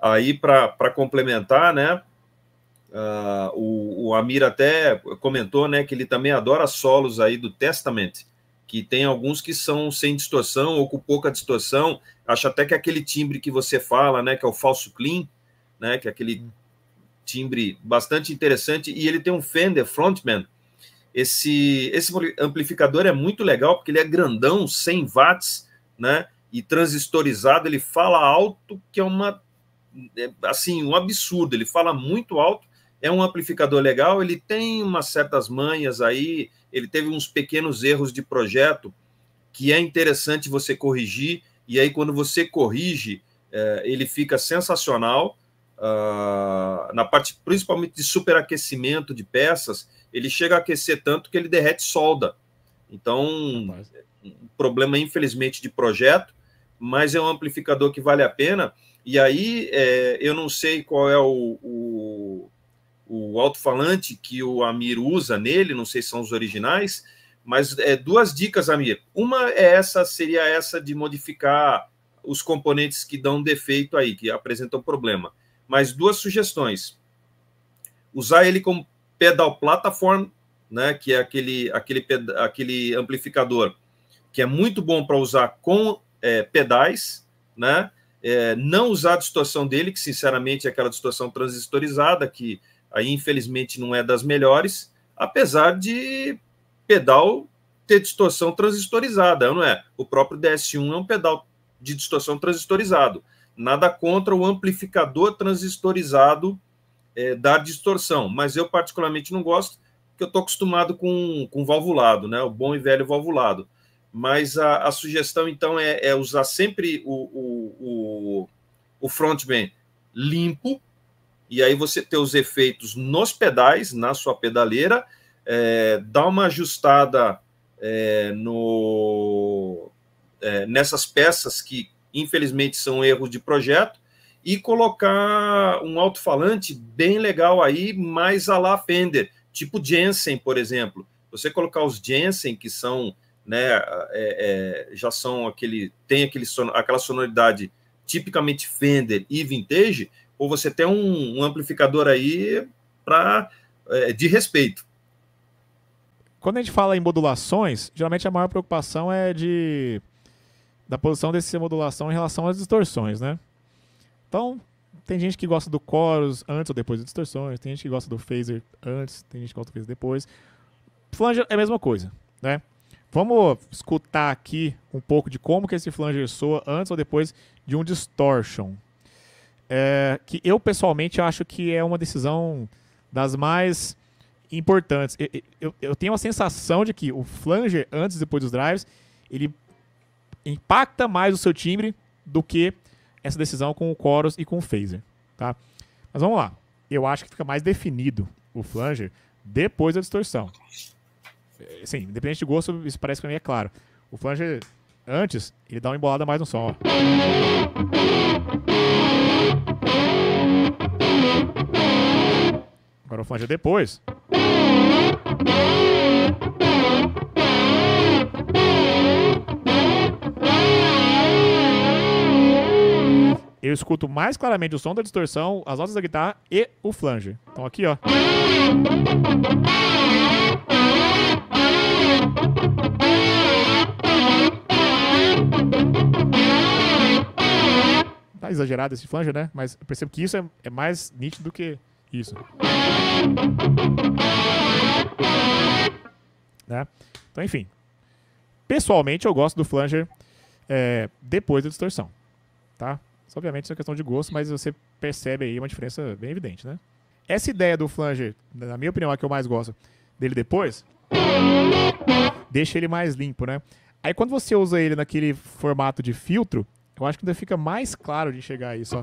Aí, para complementar, né, o Amir até comentou, né, que ele também adora solos aí do Testament, que tem alguns que são sem distorção ou com pouca distorção. Acho até que aquele timbre que você fala, né, que é o falso clean, né, que é aquele timbre bastante interessante, e ele tem um Fender Frontman. Esse amplificador é muito legal, porque ele é grandão, 100 watts, né, e transistorizado, ele fala alto, que é assim, um absurdo, ele fala muito alto, é um amplificador legal, ele tem umas certas manhas aí, ele teve uns pequenos erros de projeto, que é interessante você corrigir, e aí quando você corrige, ele fica sensacional, na parte principalmente de superaquecimento de peças, ele chega a aquecer tanto que ele derrete solda. Então, um problema, infelizmente, de projeto, mas é um amplificador que vale a pena. E aí, eu não sei qual é o alto-falante que o Amir usa nele, não sei se são os originais, mas duas dicas, Amir. Uma seria essa de modificar os componentes que dão defeito aí, que apresentam problema. Mas duas sugestões. Usar ele como pedal platform, né, que é aquele amplificador que é muito bom para usar com pedais, né? Não usar a distorção dele, que sinceramente é aquela distorção transistorizada, que aí infelizmente não é das melhores, apesar de pedal ter distorção transistorizada, não é? O próprio DS1 é um pedal de distorção transistorizado. Nada contra o amplificador transistorizado dar distorção, mas eu particularmente não gosto, porque eu estou acostumado com valvulado, né? O bom e velho valvulado. Mas a sugestão, então, é usar sempre o frontman limpo, e aí você ter os efeitos nos pedais, na sua pedaleira, dar uma ajustada nessas peças que, infelizmente, são erros de projeto, e colocar um alto-falante bem legal aí, mais à la Fender, tipo Jensen, por exemplo. Você colocar os Jensen, que são, né, já são aquela sonoridade tipicamente Fender e vintage, ou você tem um amplificador aí de respeito. Quando a gente fala em modulações, geralmente a maior preocupação é da posição dessa modulação em relação às distorções, né? Então, tem gente que gosta do chorus antes ou depois das distorções, tem gente que gosta do phaser antes, tem gente que gosta do phaser depois. Flanger é a mesma coisa, né? Vamos escutar aqui um pouco de como que esse flanger soa antes ou depois de um distortion. Que eu, pessoalmente, acho que é uma decisão das mais importantes. Eu tenho a sensação de que o flanger antes e depois dos drives, ele impacta mais o seu timbre do que essa decisão com o chorus e com o phaser, tá? Mas vamos lá. Eu acho que fica mais definido o flanger depois da distorção. Sim, independente de gosto, isso parece pra mim é claro. O flanger antes, ele dá uma embolada mais no som, ó. Agora o flanger depois. Eu escuto mais claramente o som da distorção, as notas da guitarra e o flanger. Então aqui, ó. Tá exagerado esse flanger, né? Mas eu percebo que isso é mais nítido do que isso. Né? Então, enfim. Pessoalmente, eu gosto do flanger depois da distorção. Tá? Obviamente isso é questão de gosto, mas você percebe aí uma diferença bem evidente, né? Essa ideia do flanger, na minha opinião, a que eu mais gosto dele depois, deixa ele mais limpo, né? Aí quando você usa ele naquele formato de filtro, eu acho que ainda fica mais claro de enxergar isso, ó.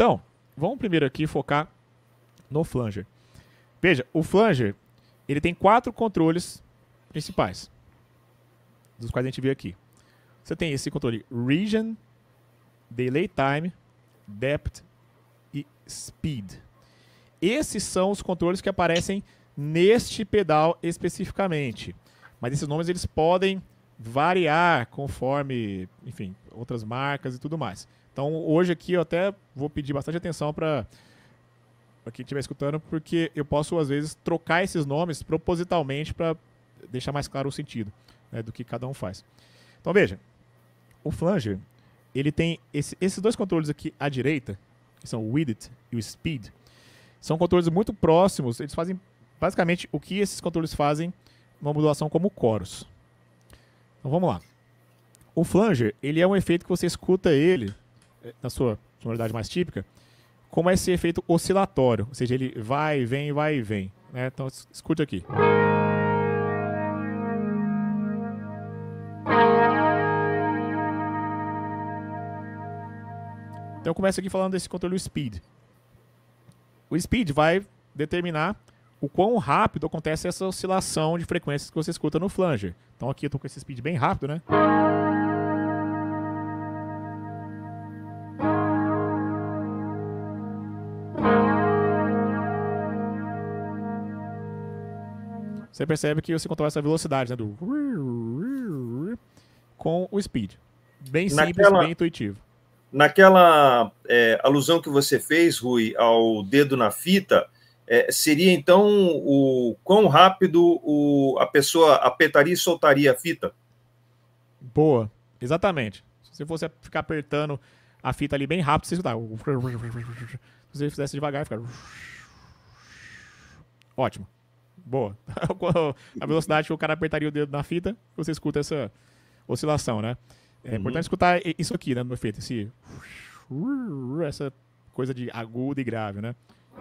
Então, vamos primeiro aqui focar no flanger. Veja, o flanger, ele tem 4 controles principais, dos quais a gente vê aqui. Você tem esse controle Region, Delay Time, Depth e Speed. Esses são os controles que aparecem neste pedal especificamente. Mas esses nomes eles podem variar conforme, enfim, outras marcas e tudo mais. Então hoje aqui eu até vou pedir bastante atenção para quem estiver escutando, porque eu posso às vezes trocar esses nomes propositalmente para deixar mais claro o sentido, né, do que cada um faz. Então veja, o flanger ele tem esses 2 controles aqui à direita, que são o Width e o Speed, são controles muito próximos, eles fazem basicamente o que esses controles fazem numa modulação como chorus. Então vamos lá. O flanger, ele é um efeito que você escuta ele, na sua sonoridade mais típica, como esse efeito oscilatório, ou seja, ele vai e vem. Né? Então escute aqui. Então eu começo aqui falando desse controle Speed. O Speed vai determinar o quão rápido acontece essa oscilação de frequências que você escuta no flanger. Então aqui eu estou com esse Speed bem rápido, né? Você percebe que você controla essa velocidade, né, com o Speed. Bem simples, bem intuitivo. Naquela alusão que você fez, Rui, ao dedo na fita, seria então o quão rápido a pessoa apertaria e soltaria a fita? Boa, exatamente. Se você fosse ficar apertando a fita ali bem rápido, você escutar. Se você fizesse devagar, ficar. Ótimo. Boa. A velocidade que o cara apertaria o dedo na fita, você escuta essa oscilação, né? É importante escutar isso aqui, né, no efeito. Essa coisa de agudo e grave, né?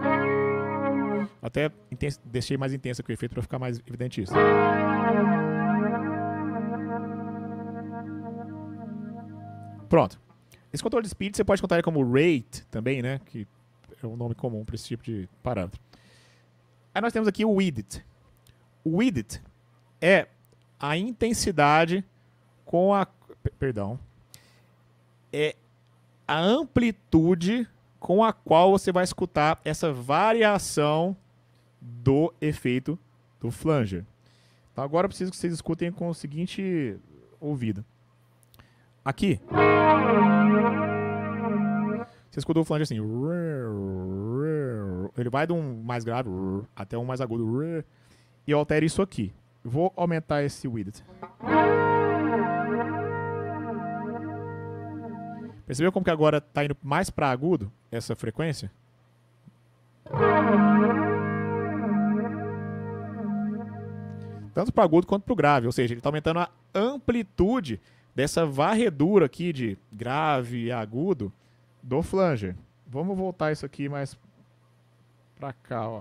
Até deixei mais intenso aqui o efeito para ficar mais evidente isso. Pronto. Esse controle de speed você pode contar ele como rate também, né? Que é um nome comum para esse tipo de parâmetro. Aí nós temos aqui o width. O width é a intensidade com a... Perdão. É a amplitude com a qual você vai escutar essa variação do efeito do flanger. Então agora eu preciso que vocês escutem com o seguinte ouvido. Aqui. Você escuta o flanger assim. Ele vai de um mais grave até um mais agudo. E eu altero isso aqui. Vou aumentar esse width. Percebeu como que agora está indo mais para agudo essa frequência? Tanto para agudo quanto para o grave. Ou seja, ele está aumentando a amplitude dessa varredura aqui de grave e agudo do flanger. Vamos voltar isso aqui mais para cá, ó.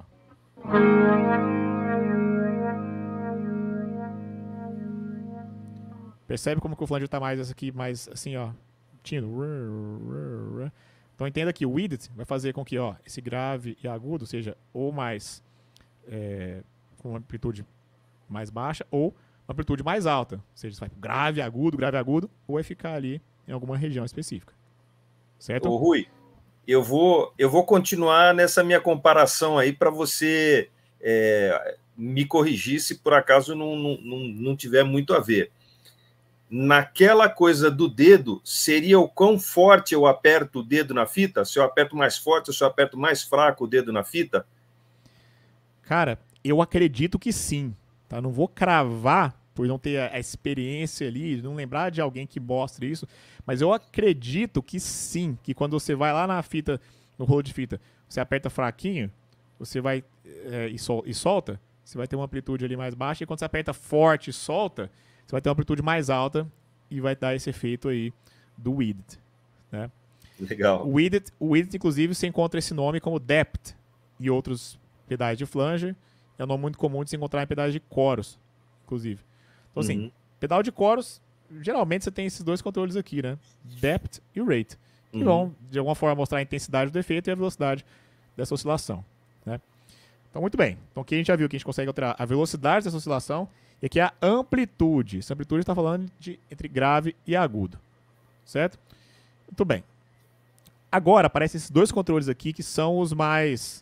Percebe como que o flanger está mais essa aqui, mais assim, ó, tímido. Então entenda que o width vai fazer com que, ó, esse grave e agudo seja ou mais com uma amplitude mais baixa ou uma amplitude mais alta. Ou seja, você vai grave, agudo, ou vai ficar ali em alguma região específica. Certo? Ô, Rui, eu vou continuar nessa minha comparação aí para você me corrigir se por acaso não tiver muito a ver. Naquela coisa do dedo, seria o quão forte eu aperto o dedo na fita? Se eu aperto mais forte ou se eu aperto mais fraco o dedo na fita? Cara, eu acredito que sim. Tá? Não vou cravar por não ter a experiência ali, não lembrar de alguém que mostre isso, mas eu acredito que sim, que quando você vai lá na fita, no rolo de fita, você aperta fraquinho, você vai e solta, você vai ter uma amplitude ali mais baixa, e quando você aperta forte e solta, você vai ter uma amplitude mais alta e vai dar esse efeito aí do width, né? Legal. O width, inclusive, você encontra esse nome como depth e outros pedais de flanger. É um nome muito comum de se encontrar em pedais de chorus, inclusive. Então, assim, pedal de chorus, geralmente você tem esses dois controles aqui, né? Depth e rate, que vão, de alguma forma, mostrar a intensidade do efeito e a velocidade dessa oscilação, né? Então, muito bem. Então, aqui a gente já viu que a gente consegue alterar a velocidade dessa oscilação e aqui a amplitude. Essa amplitude está falando de entre grave e agudo, certo? Muito bem. Agora, aparecem esses dois controles aqui que são os mais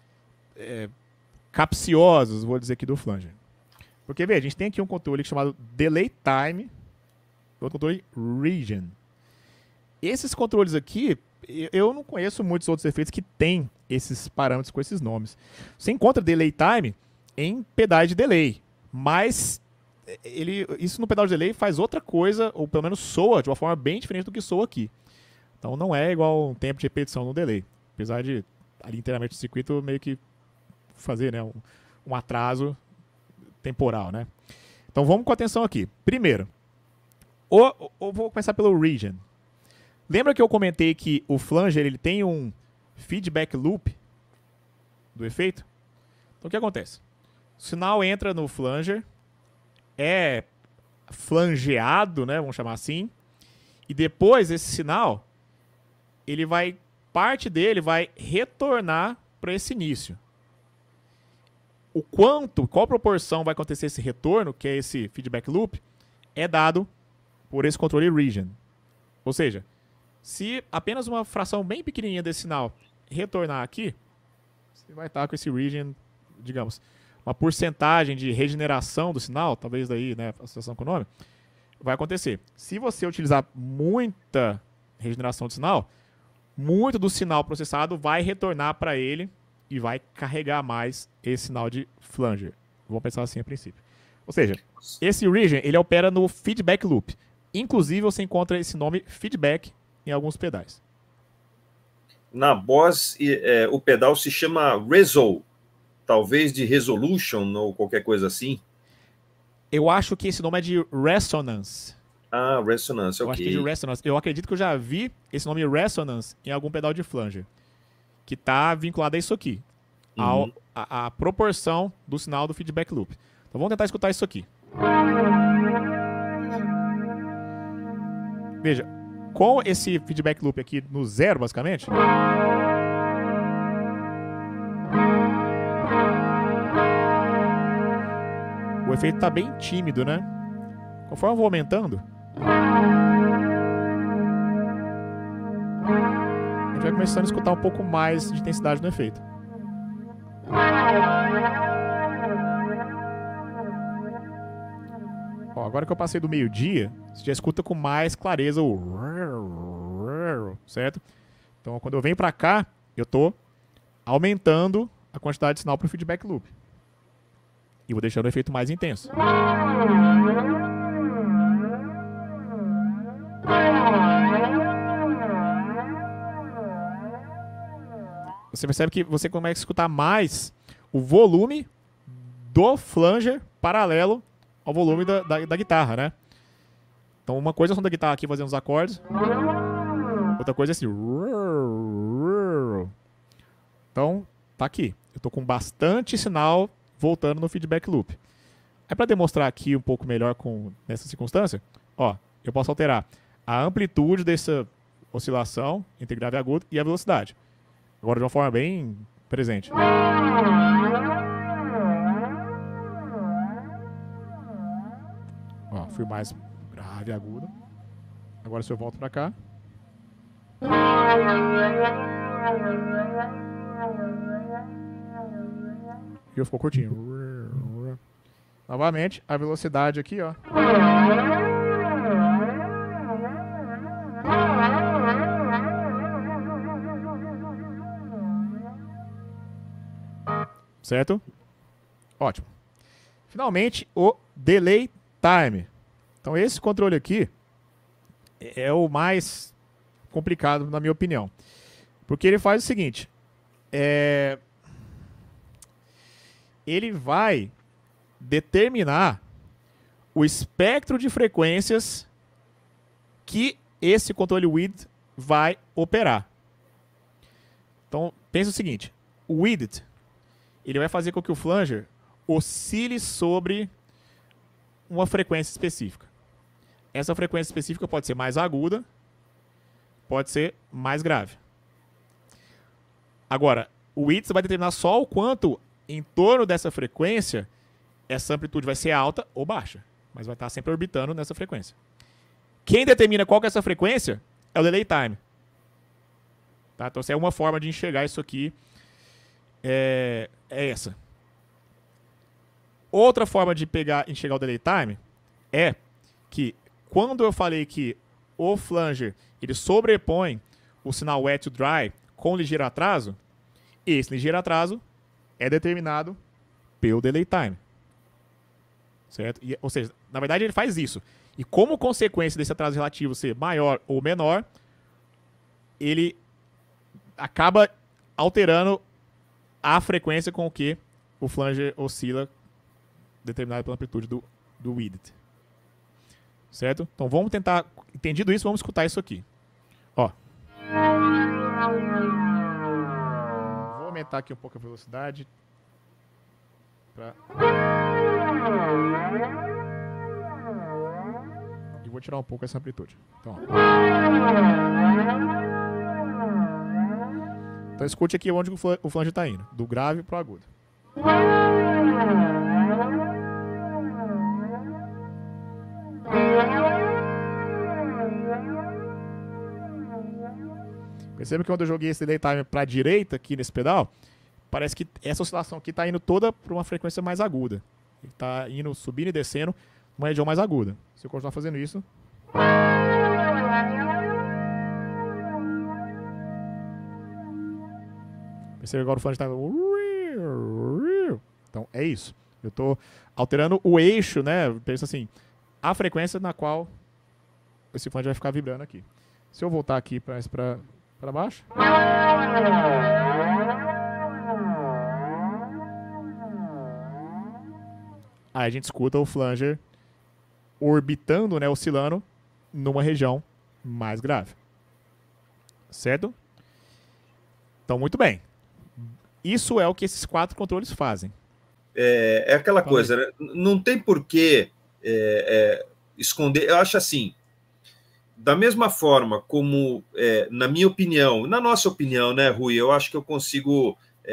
capciosos, vou dizer aqui, do flanger. Porque, veja, a gente tem aqui um controle chamado Delay Time e outro controle Region. Esses controles aqui, eu não conheço muitos outros efeitos que têm esses parâmetros com esses nomes. Você encontra Delay Time em pedais de delay, mas isso no pedal de delay faz outra coisa, ou pelo menos soa de uma forma bem diferente do que soa aqui. Então não é igual um tempo de repetição no delay, apesar de ali inteiramente o circuito meio que fazer, né, um atraso temporal, né? Então vamos com atenção aqui. Primeiro, vou começar pelo Region. Lembra que eu comentei que o flanger ele tem um feedback loop do efeito? Então o que acontece? O sinal entra no flanger, é flangeado, né, vamos chamar assim, e depois esse sinal, parte dele vai retornar para esse início. Qual proporção vai acontecer esse retorno, que é esse feedback loop, é dado por esse controle region. Ou seja, se apenas uma fração bem pequenininha desse sinal retornar aqui, você vai estar com esse region, digamos, uma porcentagem de regeneração do sinal, talvez daí, né, associação com o nome, vai acontecer. Se você utilizar muita regeneração do sinal, muito do sinal processado vai retornar para ele e vai carregar mais esse sinal de flanger. Vamos pensar assim a princípio. Ou seja, esse region ele opera no feedback loop. Inclusive, você encontra esse nome feedback em alguns pedais. Na Boss, o pedal se chama Resol, talvez de Resolution ou qualquer coisa assim. Eu acho que esse nome é de Resonance. Ah, Resonance, ok. Eu acho que é de Resonance. Eu acredito que eu já vi esse nome Resonance em algum pedal de flanger, que está vinculado a isso aqui, a proporção do sinal do feedback loop. Então vamos tentar escutar isso aqui. Veja, com esse feedback loop aqui no zero, basicamente, o efeito está bem tímido, né? Conforme eu vou aumentando, a gente vai começando a escutar um pouco mais de intensidade no efeito. Ó, agora que eu passei do meio-dia, você já escuta com mais clareza o... certo? Então, quando eu venho para cá, eu estou aumentando a quantidade de sinal para o feedback loop. E vou deixando o efeito mais intenso. Você percebe que você começa a escutar mais o volume do flanger paralelo ao volume da guitarra, né? Então uma coisa é o som da guitarra aqui fazendo os acordes, outra coisa é assim. Então tá aqui. Eu tô com bastante sinal voltando no feedback loop. Aí para demonstrar aqui um pouco melhor nessa circunstância, ó, eu posso alterar a amplitude dessa oscilação entre grave e agudo e a velocidade. Agora de uma forma bem presente. Ó, fui mais grave e agudo. Agora se eu volto pra cá. E ficou curtinho. Novamente, a velocidade aqui, ó. Certo? Ótimo. Finalmente, o Delay Time. Então, esse controle aqui é o mais complicado, na minha opinião. Porque ele faz o seguinte. Ele vai determinar o espectro de frequências que esse controle width vai operar. Então, pensa o seguinte. O width ele vai fazer com que o flanger oscile sobre uma frequência específica. Essa frequência específica pode ser mais aguda, pode ser mais grave. Agora, o width vai determinar só o quanto em torno dessa frequência essa amplitude vai ser alta ou baixa, mas vai estar sempre orbitando nessa frequência. Quem determina qual que é essa frequência é o delay time. Tá? Então, essa é uma forma de enxergar isso aqui. É essa. Outra forma de enxergar o delay time é que quando eu falei que o flanger ele sobrepõe o sinal wet to dry com ligeiro atraso, esse ligeiro atraso é determinado pelo delay time. Certo? Ou seja, na verdade ele faz isso. E como consequência desse atraso relativo ser maior ou menor, ele acaba alterando a frequência com que o flanger oscila, determinado pela amplitude do width. Certo? Então vamos tentar, entendido isso, vamos escutar isso aqui. Ó. Vou aumentar aqui um pouco a velocidade. E vou tirar um pouco essa amplitude. Então, ó. Então escute aqui onde o flanger está indo, do grave para o agudo. Perceba que quando eu joguei esse delay time para a direita aqui nesse pedal, parece que essa oscilação aqui está indo toda para uma frequência mais aguda. Ele está indo subindo e descendo uma região mais aguda. Se eu continuar fazendo isso... Perceba agora o flanger está... Então, é isso. Eu estou alterando o eixo, né? Pensa assim, a frequência na qual esse flanger vai ficar vibrando aqui. Se eu voltar aqui para baixo... Aí a gente escuta o flanger orbitando, né, oscilando numa região mais grave. Certo? Então, muito bem. Isso é o que esses 4 controles fazem. É aquela coisa, né? Não tem por que esconder. Eu acho assim, da mesma forma como, na minha opinião, na nossa opinião, né, Rui, eu acho que eu consigo,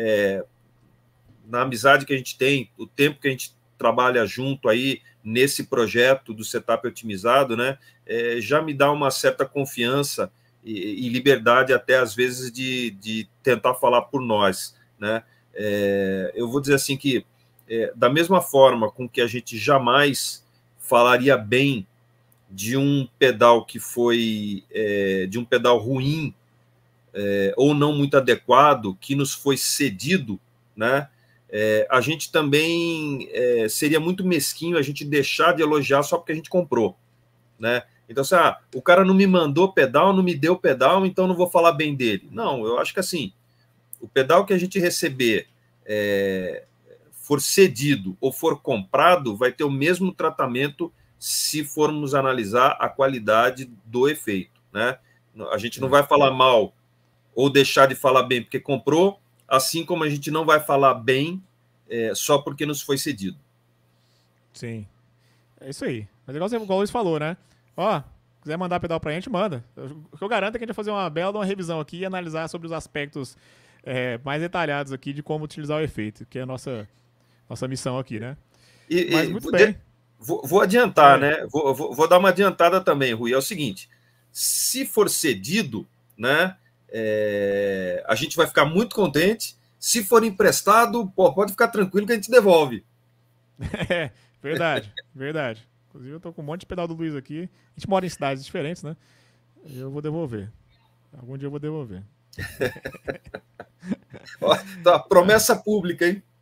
na amizade que a gente tem, o tempo que a gente trabalha junto aí nesse projeto do setup otimizado, né, já me dá uma certa confiança e liberdade até às vezes de tentar falar por nós, né? Eu vou dizer assim que da mesma forma com que a gente jamais falaria bem de um pedal que foi de um pedal ruim ou não muito adequado que nos foi cedido, né? A gente também seria muito mesquinho a gente deixar de elogiar só porque a gente comprou, né? Então, assim, o cara não me mandou pedal, não me deu pedal, então não vou falar bem dele. Não, eu acho que assim, o pedal que a gente receber for cedido ou for comprado, vai ter o mesmo tratamento se formos analisar a qualidade do efeito, né? A gente não vai falar mal ou deixar de falar bem porque comprou, assim como a gente não vai falar bem só porque nos foi cedido. Sim. É isso aí. Mas igual o Luiz falou, né? Ó, quiser mandar pedal pra gente, manda. O que eu garanto é que a gente vai fazer uma bela revisão aqui e analisar sobre os aspectos mais detalhados aqui de como utilizar o efeito, que é a nossa missão aqui, né? Mas muito bem. Vou adiantar, né? Vou dar uma adiantada também, Rui. É o seguinte, se for cedido, né, a gente vai ficar muito contente. Se for emprestado, pode ficar tranquilo que a gente devolve. Verdade, verdade. Inclusive, eu tô com um monte de pedal do Luiz aqui. A gente mora em cidades diferentes, né? Eu vou devolver. Algum dia eu vou devolver. Ó, tá, promessa pública, hein?